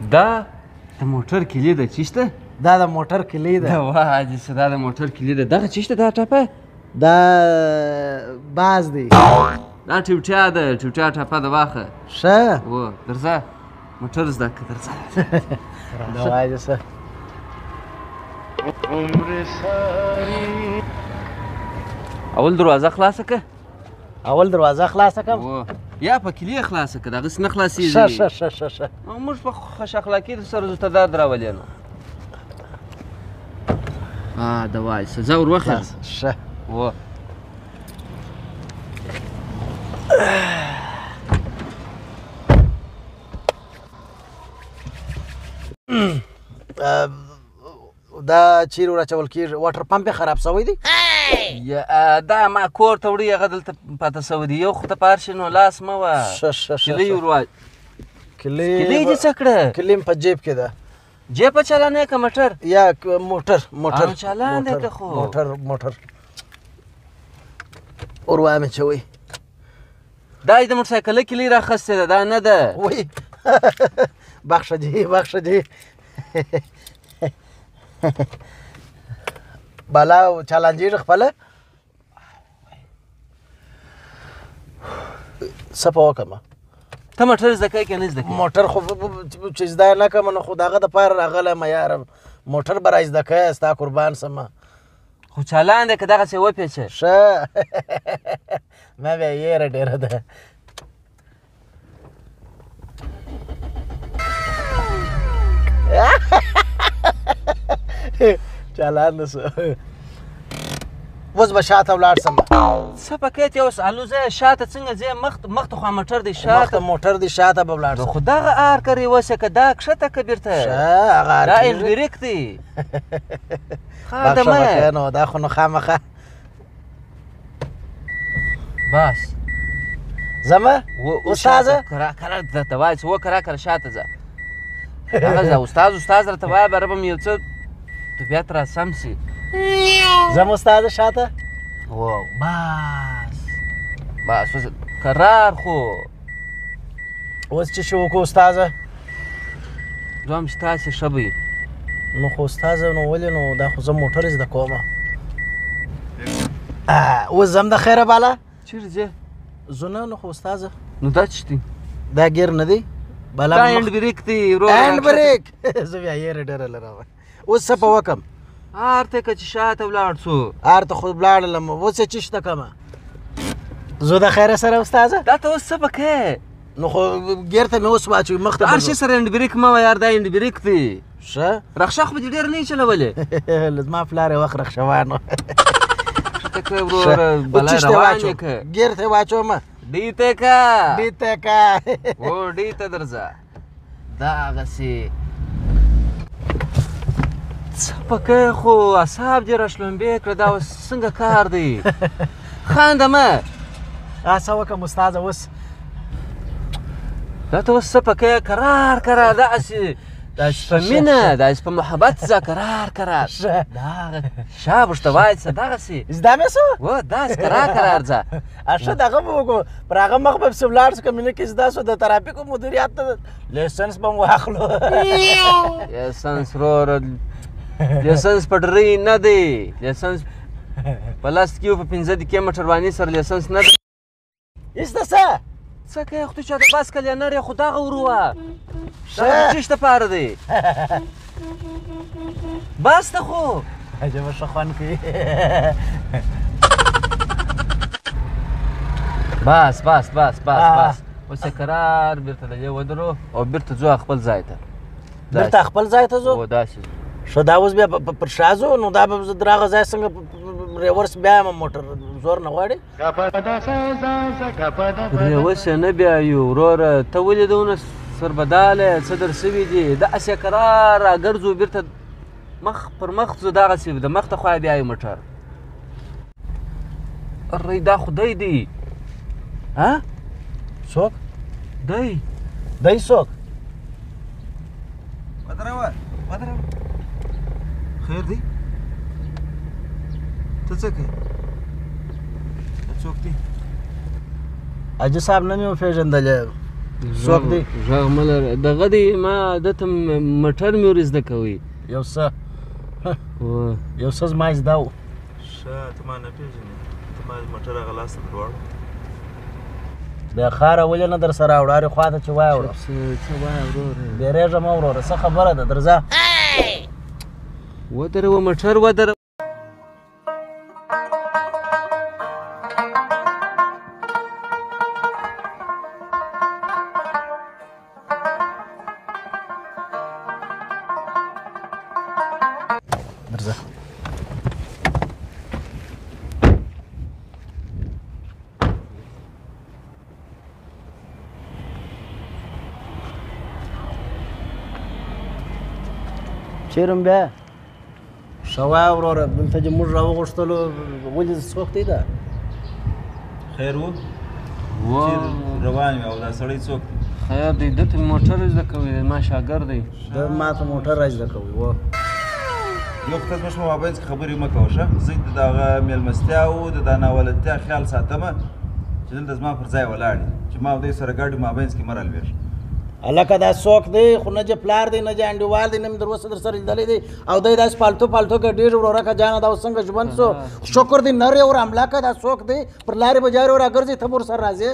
دا د موټر کلي ده چی شته؟ دا د موټر کلي ده. واه حاجي څه دا د موټر کلي ده. دغه چی شته دا ټپه؟ دا باز دی. دا ټوټیا ده ټوټیا ټپه ده واخه. ښه و درځه موټر زده که درځه. دا وایه څه اول دروازه خلاصه که؟ اول دروازه خلاصه کړم. یا په کلي خلاصه که دغسې نه خلاصېږي. ښه موږ په خوش اخلاقي در سره ته دا راولې نو. دا وایسه ځه ور وخېږه. ښه و دا چیرې ور اچول کېږي؟ واټر پمپ یې خراب شوی دی؟ دا ما کور ته وړي هغه دلته پاته شوی دی. یو خو ته پار شي نو لاس مه وه. کلي ور کلي دې څه کړه؟ کلي مې په جیب کې ده. جیب په چالانې که موټر؟ یا موټر چالان دی که خو موټر ور وایه مې چوی. دا یې د موټرسایکله کلي راخستې ده دا نه ده. وی بخښه دې بالا چالانجېږي خپله څه په وکړمه؟ ته موټر زده کوې که نه زده کوې؟ موټر خو چې زده نه کړم نو خو د هغه دپاره راغلی یم یاره. موټر به را زده کوې ستا قربان شمه. خو چالان دی که دغسې وپېچه. ښه ما بیا یېره ډېره ده. چالان نه شو. اوس به شاته ولاړ شم. څه پکې ته اوس الوزه شاته څنګه ځې مخته خوا موټر دی مخته موټر دی شاته به ولاړ شم. خو دغه ار کرې وسه که دا کښته که بیرته؟ ښه هغه دا انډبریک دی. خادمه نو دا خو نو خامخه بس زمه استاذه کرار درته وایي چې وکړه شاته ځه. هغه ځه استاد راته وایه بره به مې یو څه طبیعت را سم شي. زم استاده شاته. بس کرار خو اوس چې شو وکړو استاذه؟ دوام چې تاسې ښه به نو خو استاذه نو ولې نو دا خو زه موټر زده کومه. اوس ځم د خیره بالا. چیرې ځې؟ زه نه نو خو استاذه. نو دا څه دی؟ دا ګیر نه دی بالا. دا هینډبریک دی. هینډبریک زه بیا یېره ډېره لرم. اوس څه په وکړم؟ هر ته که چې شاته ولاړ شو. هر ته خو ولاړلم. اوس یې چی شته کمه؟ زه د خیره سره استاذه. دا ته اوس څه پکې؟ نو خو ګیر ته مې اوس واچوي مخ ته. هر شي سره هینډبریک مه وایه یار دا هینډبریک دی. ښه رخشه خو به دې ډېر نه یې چلولې. زما پلار یې وخت رخشوان و. ښه کړې وروره بلا روان یې که. ګیر ته یې واچومه. ډي ته که هو ډي ته درځه. دغسې څه پکې خو اعصاب دې راشلومبې کړه. دا اوس څنګه کار دی؟ خانده مه. څه وکړم استاذه اوس؟ دا ته اوس څه پکې کرار دغسې داسې په مینه داسې په محبت ځه کرار دغه شابوش ته وایي څه دغسې زده مې شو؟ و داسې کرار ځه. ښه دغه به وکړو پر هغه مخ به پسې ولاړ شو که مې نه کې زده شو د ترافیکو مدیریت ته لایسنس به م واخلو. لایسنس وروره لایسنس په ډرۍ نه دی. لایسنس په لس کې په 15 دقیقې موټرواني سره لایسنس نه دی. ایسته څه څه کوې خو ته چا د بس کلینر یې خو دغه ور ووه. دغه چیش دپاره دی؟ بس ته خو عجبه ښه خوند کوي. بس اوس یې کرار بېرته د دې ودرو او بېرته ځو خپل ځای ته. بېرته خپل ځای ته ځو؟ داسې ښه دا اوس بیا پر شا ځو نو دا به زه د هغه ځای څنګه ریورس بیایم موټر زور نه غواړي؟ ریورس یې نه بیایو وروره. ته ولې دونه سربداله څه در سوي دي؟ داسې کرار راګرځو بېرته مخ پر مخ ځو دغسې د مخ ته خوا بیایو موټر. ارۍ دا خو دی دی. څوک؟ دی څوک؟ ودروه خیر دی؟ ته څه کوې؟ څوک دی؟ حاجي صاحب نه مې وپېژندلی. څوک دی غږ مه لره دغه دی ما دته موټر مې ور زده کوي یو څه یو څه زما زده و ښه ته ما نه پېژنې ته ما موټر هغه لاس ته دواړه د خاره ولې نه در سره اوړه هرې خوا ته چې وایه وړه څه وایه وروره بیرېږه مه وروره څه خبره ده درځه ودروه موټر ودروه درځه چیرم بیا ښه وایه وروره دلته چې موږ راوغوښتلو ولې څوک دی ده خیر و چېرې روان یو او دا سړی څوک دی خیر دی دته موټر زده کوي ما شاګرد دی د ما ته موټر را زده کوي و یو خو ته زموږ په مابینځ کې خبرې مه کوه ښه زه د دغه مېلمستیاو د دا ناولدتیا خیال ساتمه چې دلته زما پر ځای ولاړ دي چې ما او دی سره ګډ مابینځ کې مه رالوېږه هلکه دا څوک دی خو نه چې پلار دی نه چې انډیوال دی نه مې در اوسه در سره لیدلی دی او دی داسې پالتو پالتو ګډېږي ورورکه جانه دا اوس څنګه ژوند شو شکر دی نر یې ور حمله که دا څوک دی پر لارې بجارې ور راګرځي ته به ورسره راځې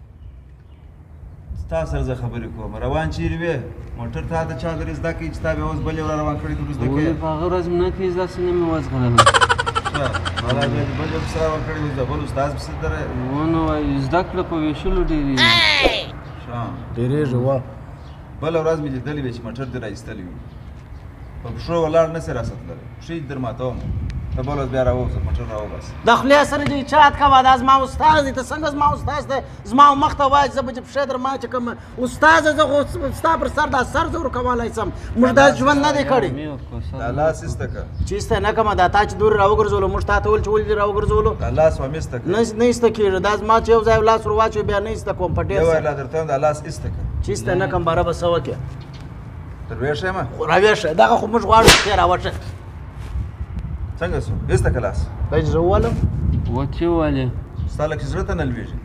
ستا سره زه خبرې کوم روان چیرې وې موټر تا ته چا درې زده کوي چې تا بیا اوس بل یو را روان کړی ته زده کوې ولې په هغه ورځ مې نه کوي داسې نه مې وزغړله ښه والا بیا بل یو پسې روان کړی اوس د بل استاد پسې دره ونه وایي زده کړه په ویشلو ډېرې ښه ډېرېږي و بله ورځ مې لیدلی وې چې موټر دې را ایستلی وي په پښو ولاړ نه سې راستللی پښې دې در ماتوم ته بله ورځ بیا راووځه موټر راوباسه د خولې سره دې اچات کوه دا زما استاد دی ته څنګه زما استاد دی زما مخ ته وایه چې زه به چې پښې در ماچکم استاد زه خو ستا پر سر دا سر زه ورکولی شم موږ دا ژوند نه دی کړی دا لاس ایسته که چې ایسته نه کړمه دا تا چې دورې راوګرځولو موږ تا ته ویل چې ولې دې راوګرځولو دا لاس هم ایسته که نه ایسته کېږي دا زما چې یو ځای لاس ور واچوي بیا نه ایسته کوم په ډېر یو سره ویلا درته وایم دا لاس ایسته که چې ایسته نه کړم باره به څه وکړې تر ویښه یم خو راویښه دغه خو موږ غواړو چې راوښه څنګه سو ایسته که لاس دی چې زه وولم و چې ولې ستا لکه زړه ته نه لوېږي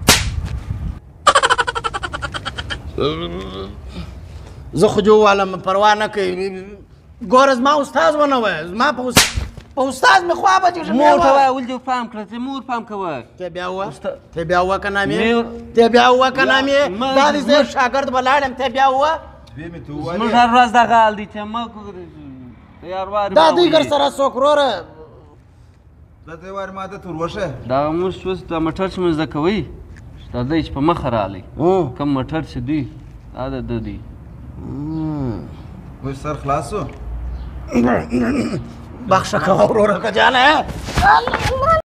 زه خو جو والم پروا نه کوي ګوره زما استاد ونه وایه زما په استاد مې خوا بچېږي مور ته وایه ولې دې پام کړه ته مور پام کوه ته بیا ووایه ته بیا ووایه که نامې ته بیا ووایه که نامې دا دې زه شاګرد به لاړم ته بیا ووایه دوی مې ته زموږ ووایې هر ورځ دغه حال دی چې مه دا دوی ګر سره څوک وروره دا ته وایې ما عادت وروښه دغه موږ اوس دا موټر چې مو زده کوئ دا دی چې په مخه راغلی کوم موټر چې دوی دا د ده دی اوس سر خلاص شو بخښه کوه وروره که جانه